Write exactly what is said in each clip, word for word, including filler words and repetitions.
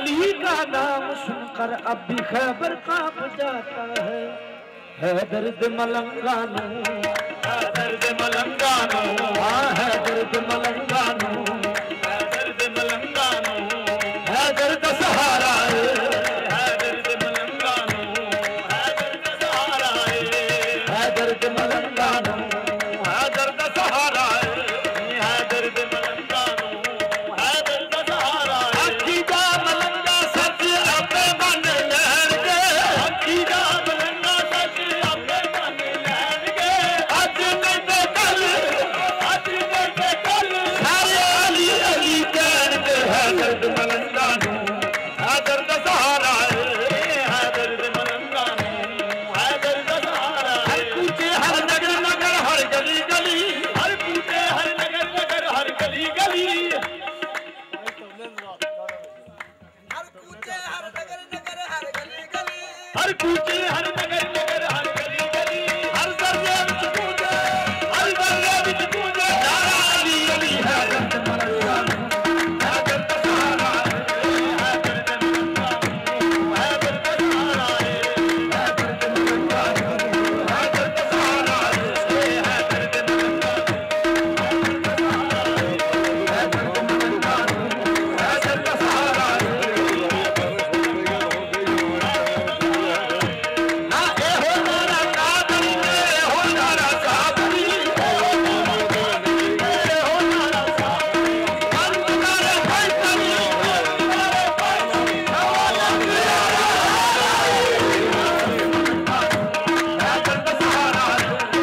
अली का नाम सुनकर अब भी खैबर कांप जाता है। है दर्द मलंगानो, है दर्द मलंगानो, हाँ है दर्द मलंगानो, है दर्द मलंगानो, है दर्द सहारा है, है दर्द मलंगानो, है दर्द सहारा है, है दर्द मलंगानो, है दर्द सहारा है, है दर्द मलंगानो, है दर्द सहारा है। अखी जा मलंगा सच अपने मन लहर के, अखी जा मलंगा सच अपने मन लहर के, आज नहीं तो कल, आज नहीं तो कल सारे अली अली कहन के। है दर्द मलंगानो, है दर्द सहारा है, है दर्द मलंगानो, है दर्द सहारा है। हर कूचे हर नगर नगर हर गली गली, हर कूचे हर नगर नगर हर गली गली, हर कूचे हर नगर नगर हर गली गली, हर दर्जे विच गूंजे, हर दर्जे विच गूंजे नारा अली अली। है दर्द मलंगानो, है दर्द सहारा है, है दर्द मलंगानो, है दर्द सहारा है, है दर्द मलंगानो, है दर्द सहारा है, है दर्द मलंगानो, है दर्द मलंगानो, है दर्द सहारा है। ना ए हो नारा कादरी, ए हो नारा साबरी, ए हो नारा कादरी, ए हो नारा साबरी, मन नारे फैसली, मन नारे फैसली, नवाला प्यारा है दर्द सहारा है, है दर्द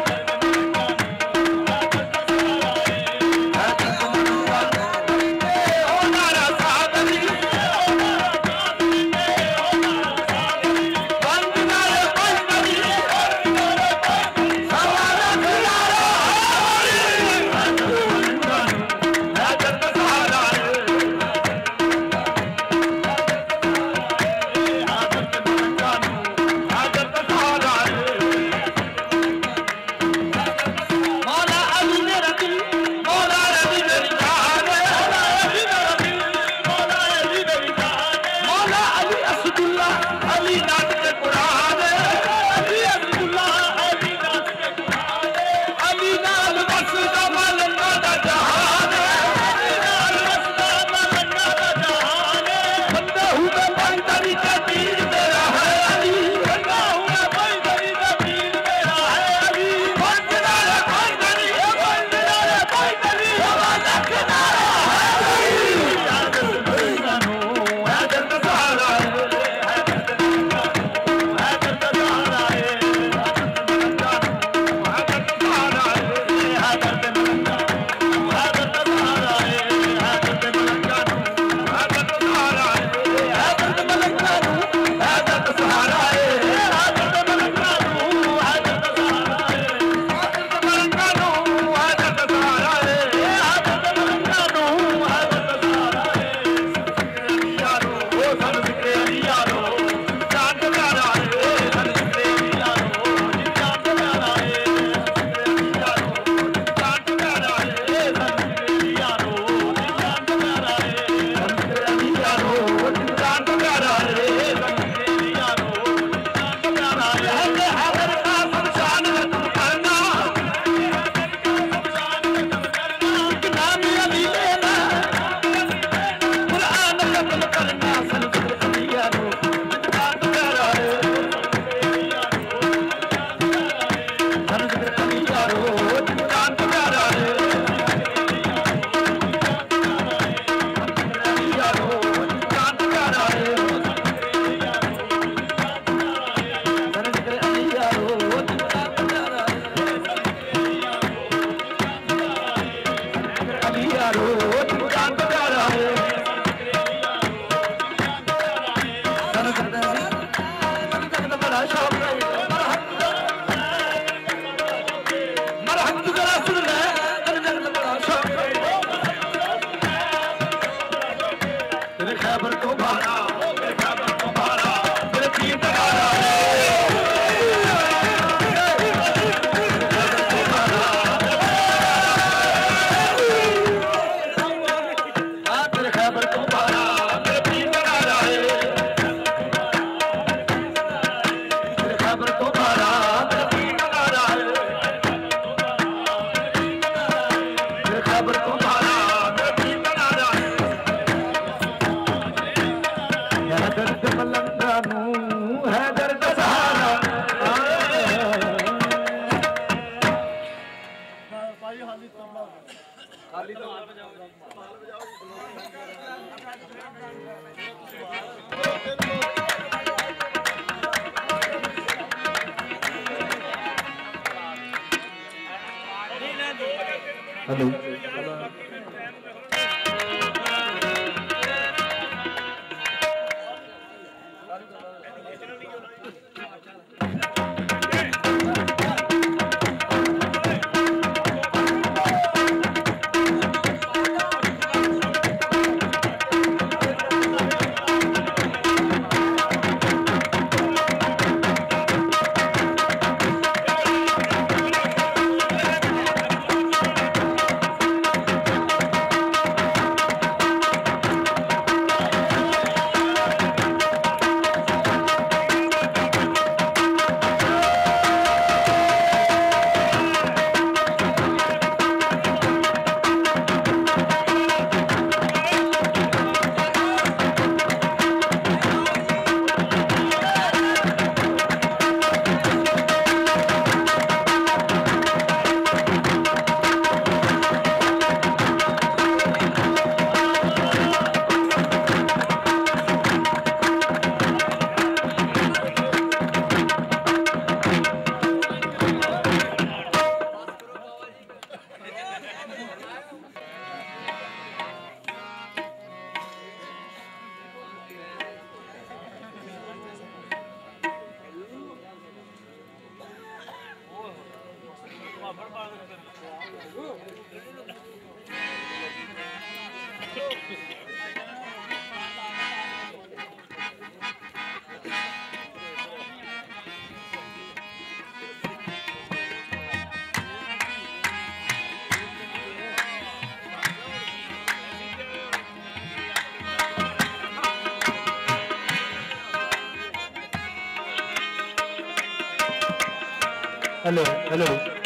मलंगानो, ए हो नारा साबरी, ए हो नारा कादरी, ए हो नारा साबरी, मन नारे फैसली, मन नारे फैसली, नवाला प्यारा है दर्द मलंगानो, है दर्द सहारा है, है दर्द मलंगानो, है दर्द सहारा है। मौला अली मेरा दिल, मौला अली मेरी जान, मौला अली मेरा दिल, मौला अली मेरी जान, मौला अली असदुल्लाह अली नाथ के कुरान, अली असदुल्लाह अली नाथ के कुरान, अली नाल बसदा मलंगा दा जहान, अली नाल बसदा मलंगा दा जहान। बंदा हूँ मैं पैदली का पीर मेरा है अली, बंदा हूँ मैं पैदली का पीर मेरा है अली, बंदा रे पैदली, बंदा रे पैदली, हवाला किनारा है अली। है दर्द मलंगानो, है दर्द सहारा है, है दर्द मलंगानो, है दर्द सहारा है, है दर्द मलंगानो, है दर्द सहारा है, है दर्द मलंगानो, है दर्द सहारा है, है दर्द मलंगानो, है दर्द सहारा है, है दर्द मलंगानो, है दर्द सहारा है, है दर्द मलंगानो, है दर्द सहारा है, है दर्द मलंगानो, है दर्द सहारा है, है दर्द मलंगानो, है दर्द सहारा है। यारो ओ सन जिक्रे अली यारो, जान को प्यारा है, सन जिक्रे अली यारो, जान को प्यारा है, यारो जान को प्यारा है, सन जिक्रे अली यारो, जान को प्यारा है, सन जिक्रे अली यारो, जान को प्यारा है, सन जिक्रे अली यारो, जान को प्यारा है। है हैदर का शमशान में तुम करना, नाम अली लेना, कुरान कत्ल करना, सन जिक्रे अली यारो, जान को प्यारा है, सन जिक्रे अली यारो, जान को प्यारा है, अली यारो, जान को प्यारा है, सन जिक्रे अली यारो, जान को प्यारा है, अली यारो, जान को प्यारा है, सन जिक्रे अली का बड़ा शौक है। मरहमत जरा सुन ले, सन जिक्रे का बड़ा शौक है। तेरे खैबर को भारा, तेरे खैबर को भारा, तेरे तीर तगारा है, हाँ तेरे खैबर को भारा, तेरे तीर तगारा हेलो हेलो हेलो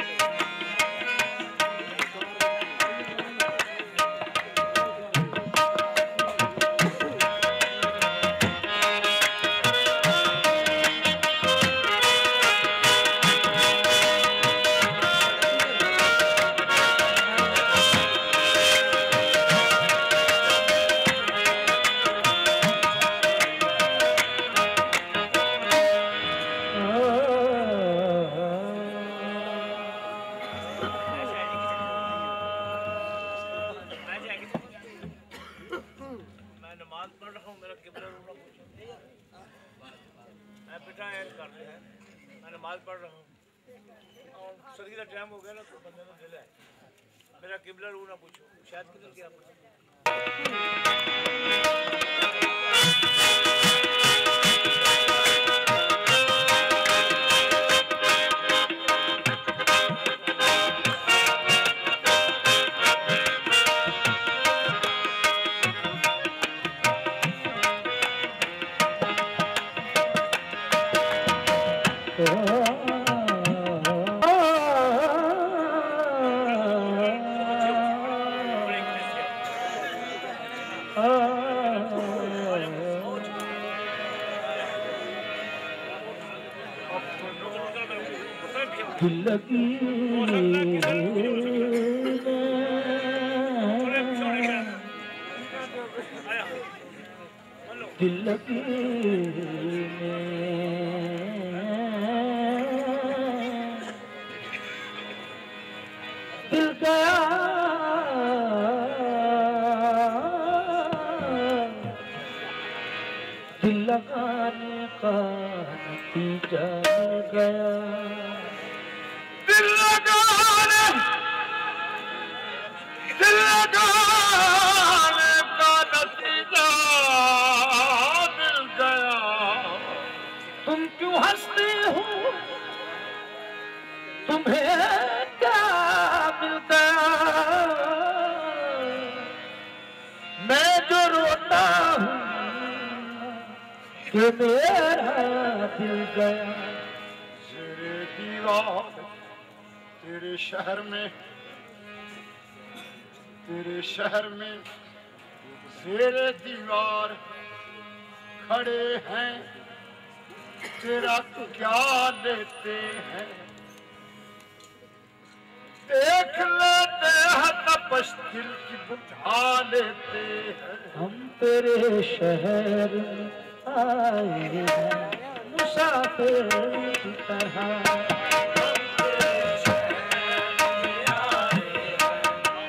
नमाज पढ़ रहा हूँ और सदी का टाइम हो गया ना तो बंदे ने दिल है मेरा किबला रू ना पूछो शायद किधर गया लगी दिल लगी दिल गया दिल लगाने का नतीजा मिल गया दिल लगाने दिल लगाने का नतीजा मिल गया तुम क्यों हंसती हो तुम्हें क्या मिल गया मैं जो रोता हूँ कि मेरा दिल गया तेरे दीवार तेरे शहर में तेरे शहर में तेरे दीवार खड़े हैं तेरा क्या लेते हैं देख लेते हैं तपश दिल की बुझा लेते हैं हम तेरे शहर आए हैं मुसाफिर की तरह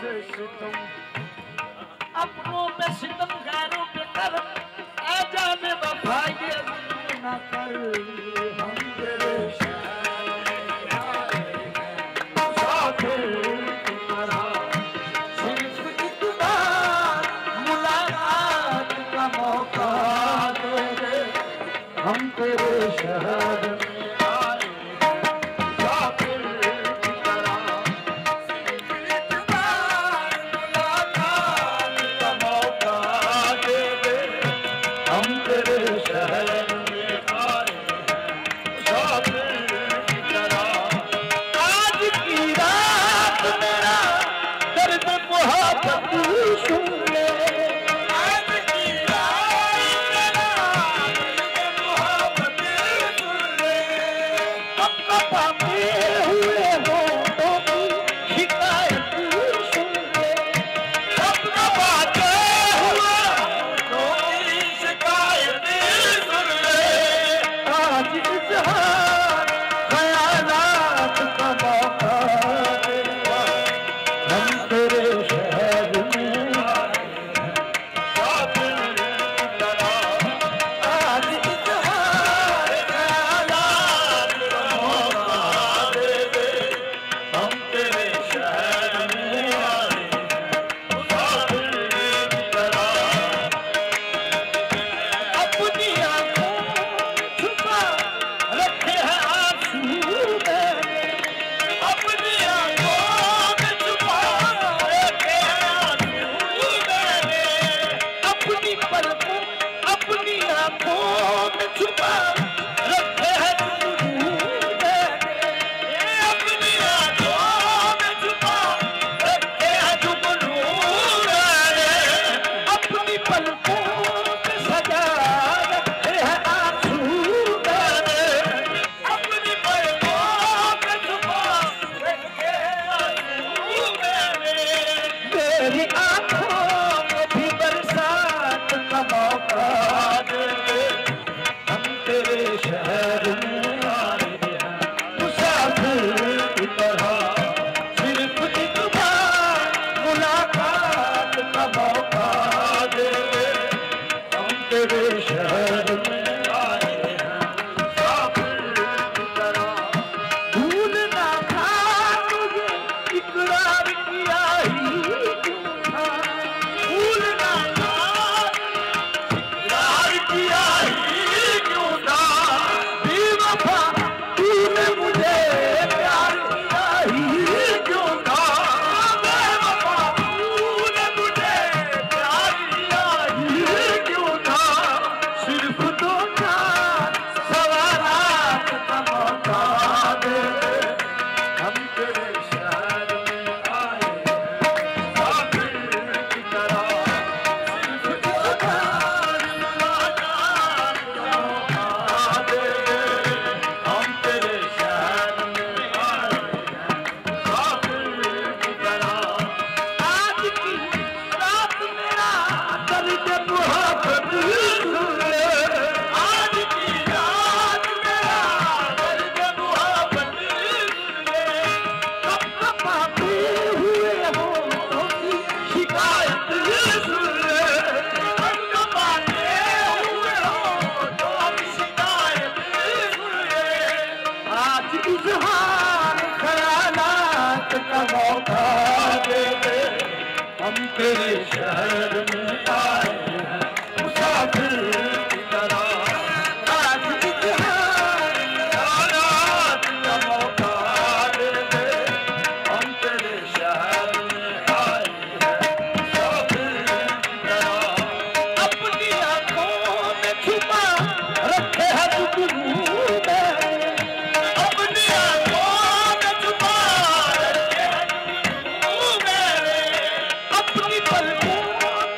से सितम, अपनों में सितम गैरों पे करम, ऐ जाने वफा ये जुल्म न कर। हम तेरे शहर में आए हैं मुसाफिर की तरह, सिर्फ एक बार मुलाकात का मौका दे दे। हम तेरे शहर में आए हैं मुसाफिर की तरह, सिर्फ एक बार मुलाकात का मौका दे दे। हम तेरे शहर में आए हैं मुसाफिर की तरह। आज की रात मेरा दर्द मोहब्बत सुन ले, आज की रात मेरा दर्द मोहब्बत सुन ले। अब कपाते हुए होठों की शिकायत सुन ले, अब कपाते हुए होठों की शिकायत सुन ले। आज इजहार ख्यालात का मौका दे, हम तेरे शहर में आए हैं मुसाफिर की तरह। आज इजहार ख्यालात का मौका दे दे, हम तेरे शहर में आए हैं मुसाफिर की तरह। अपनी आंखों में छुपा रखे हैं आंसू मैंने, अपनी आंखों में छुपा रखे हैं आंसू मैंने। अपनी पलकों अपनी आंखों में छुपा रखे हैं जुगनू मैंने, अपनी आंखों में छुपा रखे हैं जुगनू मैंने। अपनी पलकों में सजा रखे हैं आंसू मैंने, अपनी पलकों में छुपा रखे हैं आंसू मैंने। मेरी आंखों में भी बरसात का मौका दे दे, हम तेरे शहर में आए हैं मुसाफिर की तरह। सिर्फ एक बार मुलाकात का मौका दे दे, हम तेरे शहर में आए हैं मुसाफिर की तरह। भूल ना था तुझे इकरार किया ही क्यों था, भूल ना था इकरार किया ही क्यों था। बेवफा तूने मुझे प्यार किया ही क्यों था, बेवफा तूने मुझे प्यार किया ही क्यों था। सिर्फ दो चार सवालात का मौका दे दे, हम तेरे शहर में आए हैं मुसाफिर की तरह। सिर्फ दो चार मुलाकात का मौका दे दे, हम तेरे शहर में आए हैं मुसाफिर की तरह। आज की रात मेरा दर्द मोहब्बत सुन ले, आज की रात मेरा दर्द मोहब्बत सुन ले। कब कपाते हुए होठों की शिकायत सुन ले, कब कपाते हुए होठों की शिकायत सुन ले। आज इजहार ख्यालात का मौका दे दे, हम तेरे शहर में आए हैं मुसाफिर की तरह। आज इजहार ख्यालात का मौका दे दे, हम तेरे शहर में आए हैं मुसाफिर की तरह। अपनी आंखों में छुपा रखे हैं जुगनू मैंने, अपनी आंखों में छुपा रखे हैं जुगनू मैंने। अपनी पलकों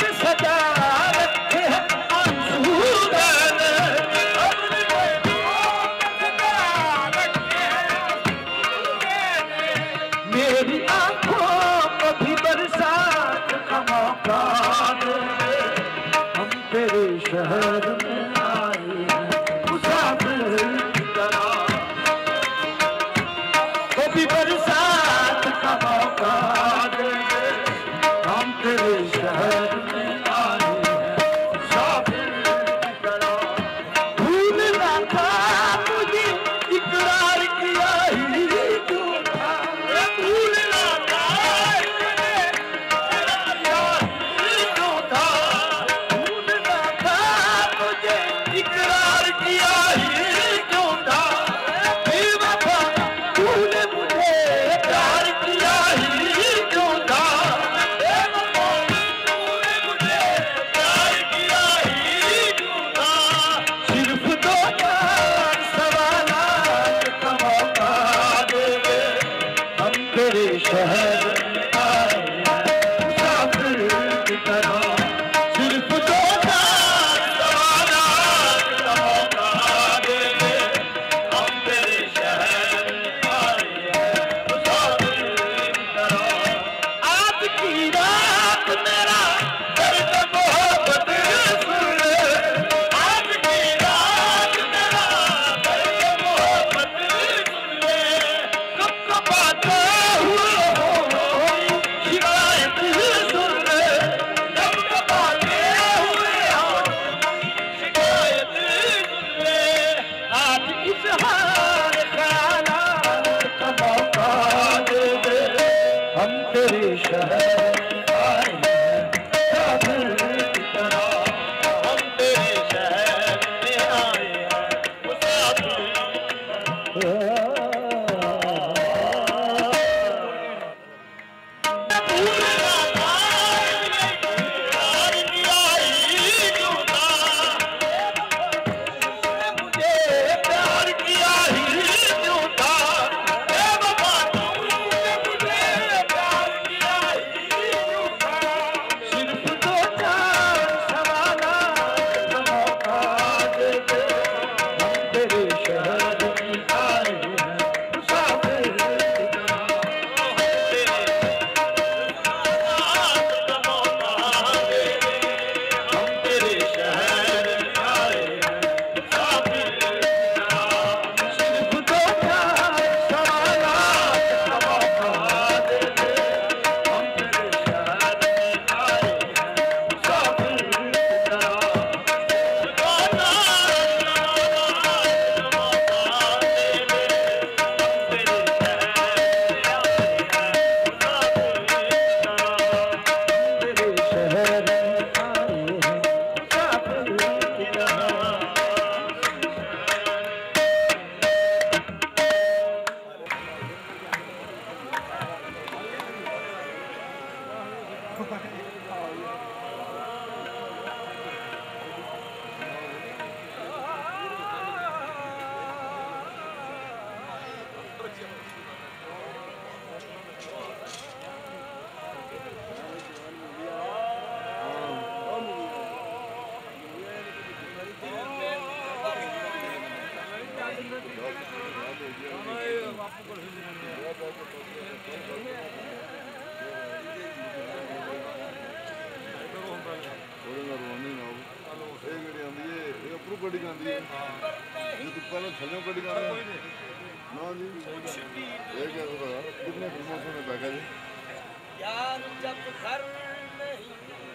कड़ी गांधी है ये तो पहले छलियों कड़ी गांधी है ना जी ये क्या होता है कितने प्रमोशन में बैठा जी यार जब घर नहीं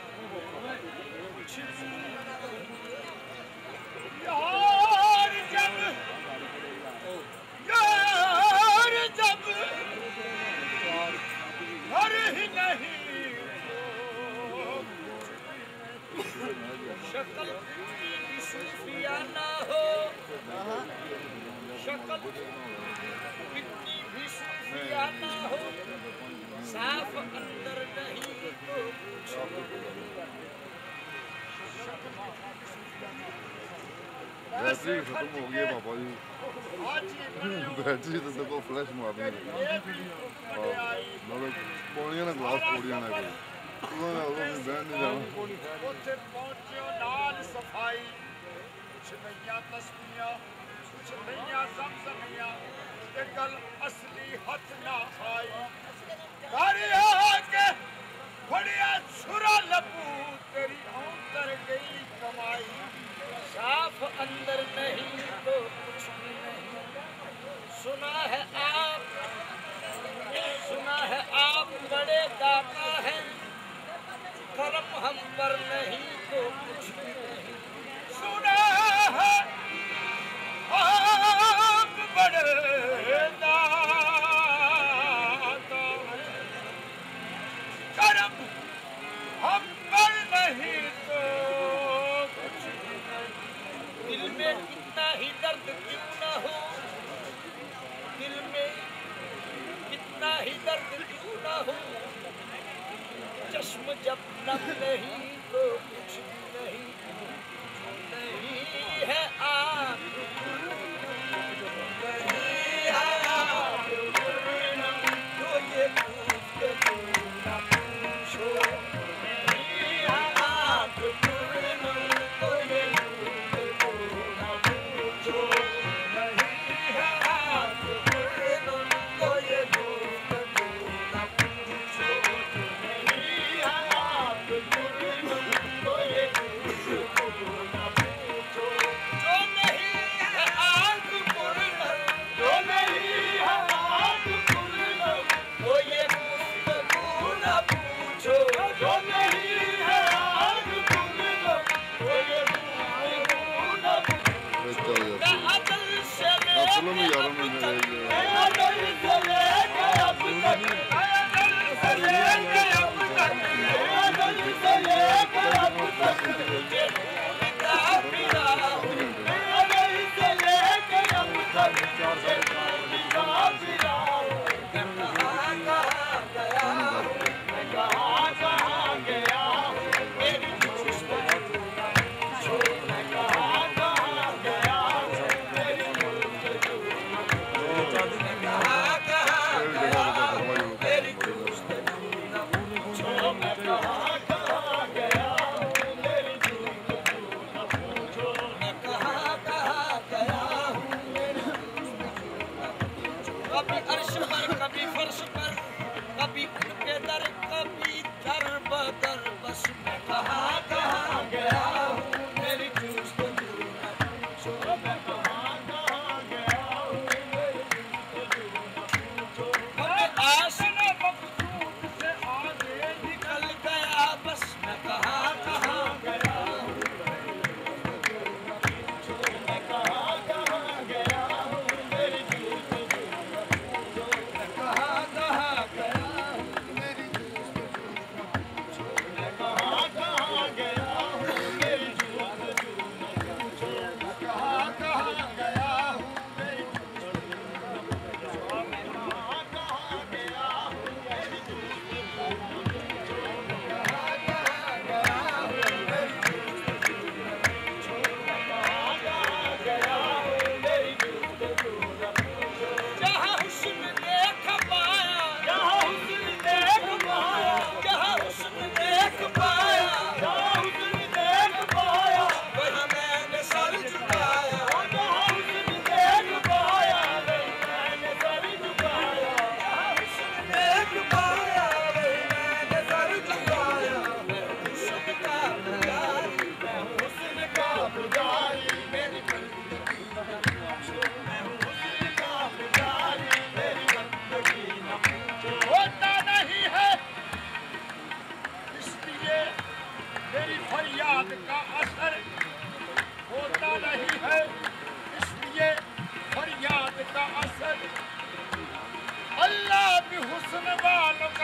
यार जब यार जब घर ही नहीं शक्ल भी सूफियाना हो शक्ल कितनी भी सूफियाना हो साफ अंदर नहीं तो कुछ बैटरी खत्म हो गई है पापा जी बैटरी तो देखो फ्लैश मारनी है मतलब पौड़ियां ना ग्लास पौड़ियां ना कोई उन्होंने उन्होंने बैठ नहीं जाना ਉੱਥੇ ਪਹੁੰਚਿਓ ਨਾਲ ਸਫਾਈ ਕੁਛ ਨਈਆਂ ਤਸਬੀਹਾਂ ਕੁਛ ਨਈਆਂ ਜ਼ਮਜ਼ਮੀਆਂ ਤੇ ਗੱਲ ਅਸਲੀ ਹੱਥ ਨਾ ਆਈ ਘਰ ਆ ਕੇ ਫੜਿਆ ਛੁਰਾ ਲੱਭੂ ਤੇਰੀ ਔਂਤਰ ਗਈ ਕਮਾਈ साफ अंदर नहीं तो कुछ भी नहीं सुना है आप सुना है आप बड़े दाता हैं करम हम पर नहीं तो कुछ भी नहीं सुना है आप बड़े दाता हैं करम हम पर नहीं तो कुछ भी नहीं दिल में कितना ही दर्द क्यों न हो दिल में कितना ही दर्द क्यों न हो चश्म जब नम नहीं तो कुछ भी नहीं नहीं है आप नहीं है आप तो ये पूछ के तुम न पूछो नहीं है आप तो ये चलो नहीं यार मैं कहाँ कहाँ गया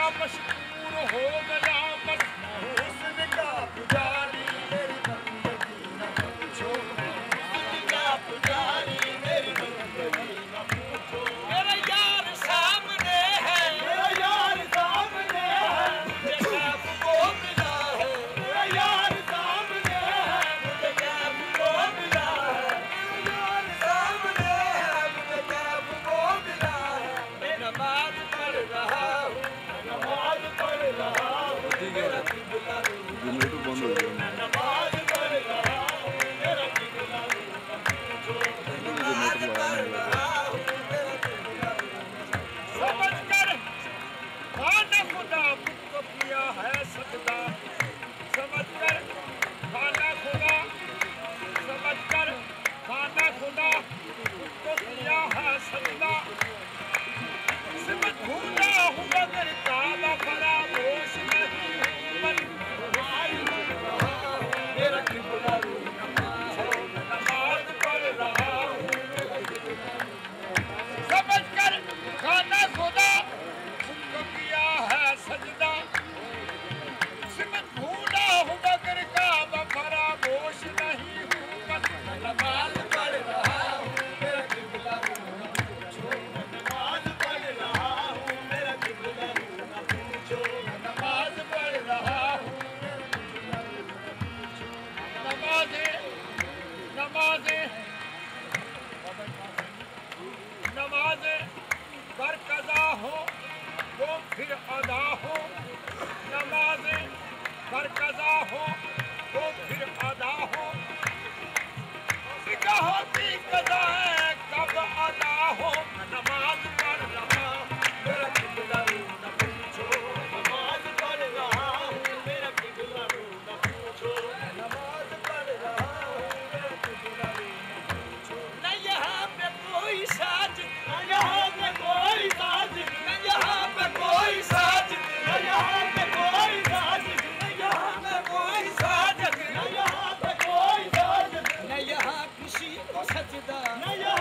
मशहूर हो गया बस हुस्न का पुजारी मेरी बंदगी न पूछो हुस्न का पुजारी मेरी बंदगी न पूछो मेरा यार सामने है मेरा यार सामने है मुझे कैफ वो मिला है मेरा यार सामने है मुझे कैफ वो मिला है मेरा यार सामने है मुझे कैफ वो मिला है मैं नमाज पढ़ रहा हूँ नमाज पढ़ रहा हूँ मेरा किबला जनरेटर बंद हो गया नमाज पढ़ रहा हूँ मेरा किबला नमाज पढ़ रहा हूँ मेरा किबला समझ कर खाना खुदा मुझको किया है सजदा समझ कर खाना खुदा समझ कर खाना खुदा मुझको किया है सजदा सिमत भूला हूँ मगर काबा फरामोश नहीं हूँ मन तुम्हारी रहा हूँ मेरा किबला नमाज पढ़ रहा हूँ समझ कर खाना खुदा मुझको किया है सजदा सिमत भूला हूँ मगर काबा फरामोश नहीं हूँ मन नमाज पढ़ रहा हूँ मेरा किबला नमाज पढ़ रहा हूँ मेरा किबला न पूछो नमाज पढ़ रहा हूँ नमाज़े नमाज़े नमाज़े कर कज़ा हो वो फिर अदा हो नमाज़े कर कज़ा हो वो फिर अदा हो फिक्र होती कज़ा है कब अदा हो नमाज पढ़ रहा हूँ मेरा किबला न पूछो नमाज पढ़ रहा हूँ मेरा किबला न पूछो नमाज पढ़ रहा हूँ मेरा किबला न पूछो न यहाँ पे कोई साज न यहाँ पे कोई साज न यहाँ पे कोई साज न यहाँ पे कोई साज न यहाँ पे कोई साज न यहाँ पे कोई साज न यहाँ किसी को सजदा न यहाँ